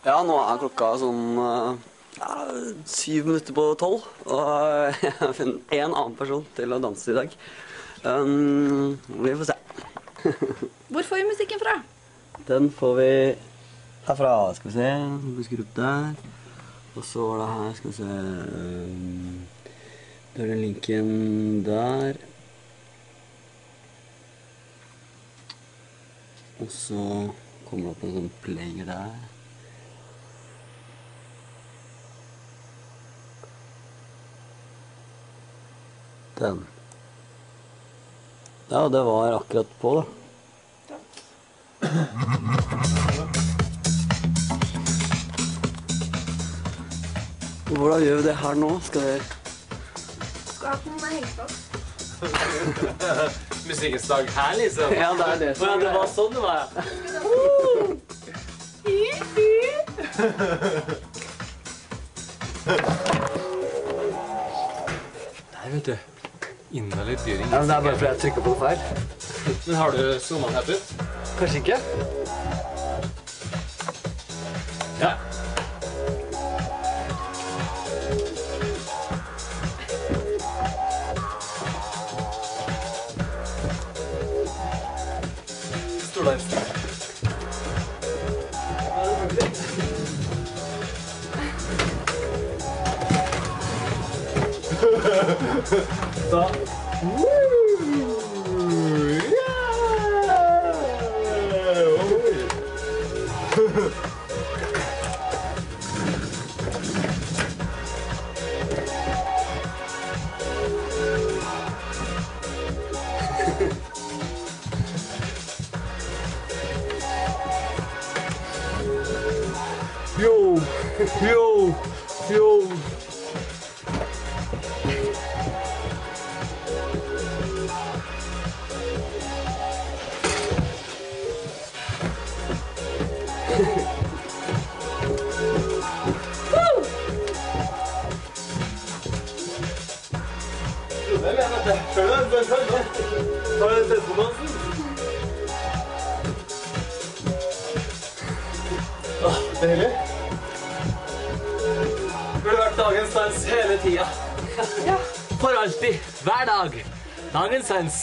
Ja, nå er klokka sånn 7 minutter på 12, og jeg har funnet en annen person til å danse i dag. Vi får se. Hvor får vi musikken fra? Den får vi herfra, skal vi se. Vi skrur opp der. Og så var det her, skal vi se. Da er den linken der. Og så kommer det opp en sånn player der. Den. Ja, det var akkurat på da. Takk. Hvordan gjør vi det her nå? Skal vi... Skal ha noen hengstått. Musikkens dag her, liksom. Ja, det er det som... Ja, det var sånn det var, ja. Der, vet du. Innholdet dyring. Ja, men det er bare fordi jeg trykker på det feil. Men har du zoomet den her ut? Kanskje ikke? Ja. Storlandslig. Da. Yo! Yo! Yo! Deilig. Burde vært dagens dans hele tida. Ja. For alltid. Hver dag. Dagens dans.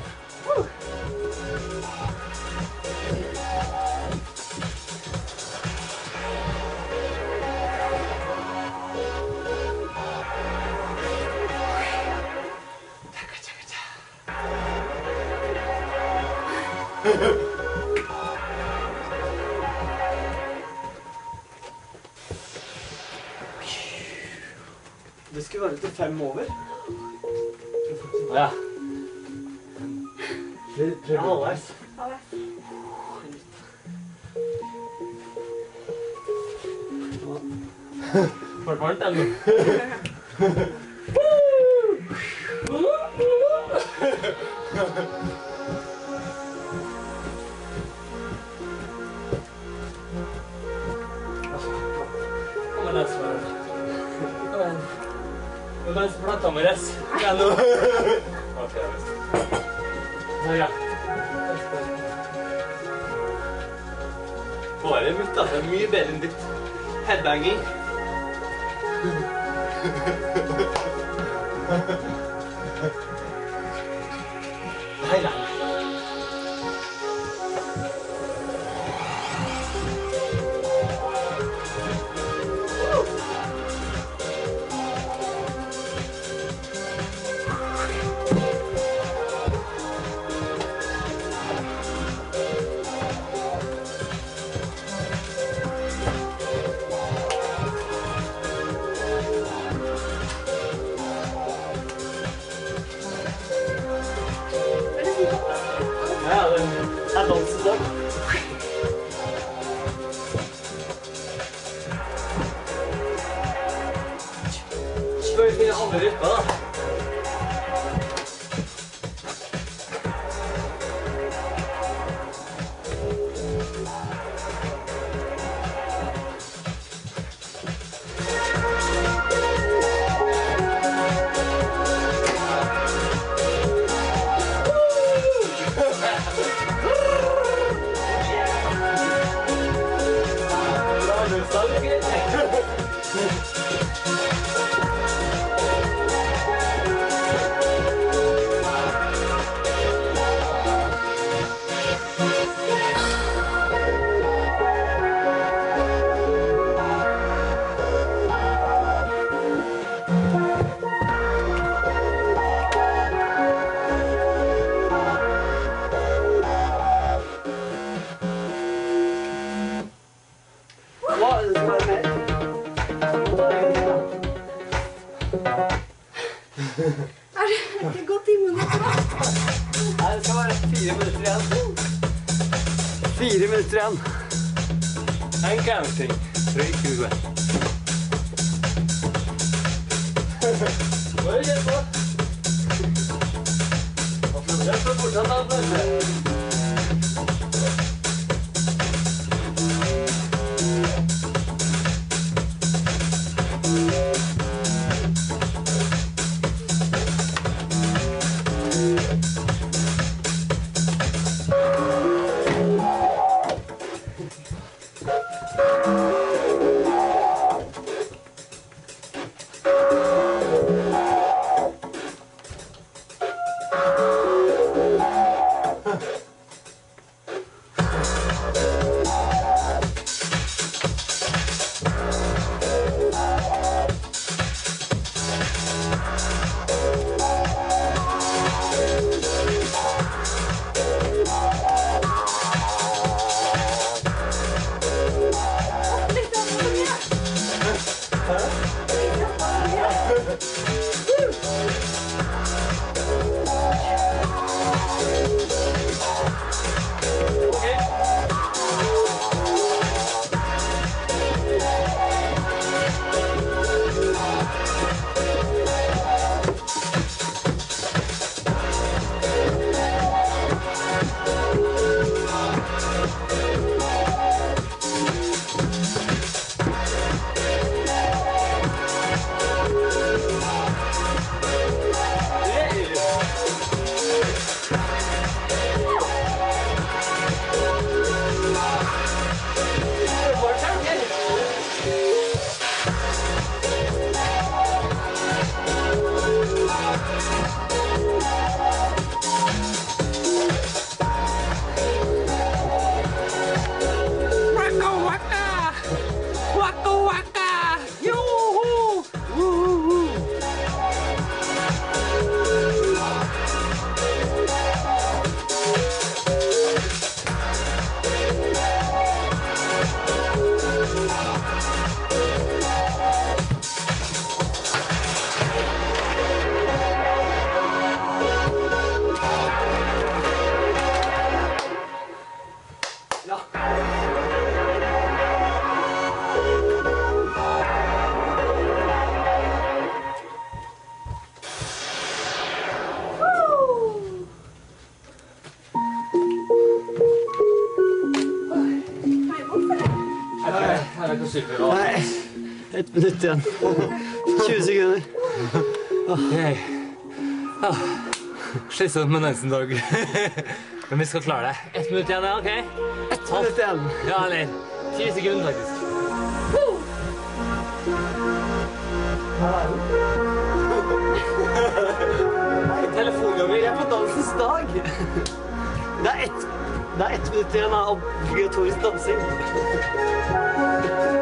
Det skulle være til 5 over. Ja. Prøv halvveis. Ha det. Var det varmt, eller? Kom igjen, Sverre. Kom igjen. Det er mens plata må res. Ja, nå. Ok, jeg vet. Ja. Bare mitt, da. Det er mye bedre enn ditt. Headbanging. Nei, nei. Ja, det er dansen da. Skal vi finne andre rytmer da? Er det ikke gått 10 minutter da? Nei, det skal være 4 minutter igjen. 4 minutter igjen. En camping. Røyk huet. Hva gjør du på? Jeg står fortsatt av det. Nei, 1 minutt igjen. 20 sekunder. Okay. Slitsomt med nesten dag. Men vi skal klare det. 1 minutt igjen, ja, ok? 1 minutt igjen. Ja, eller 10 sekunder faktisk. Telefonnummer, jeg er på dansens dag. Det er 1 minutt igjen av obligatorisk dansing.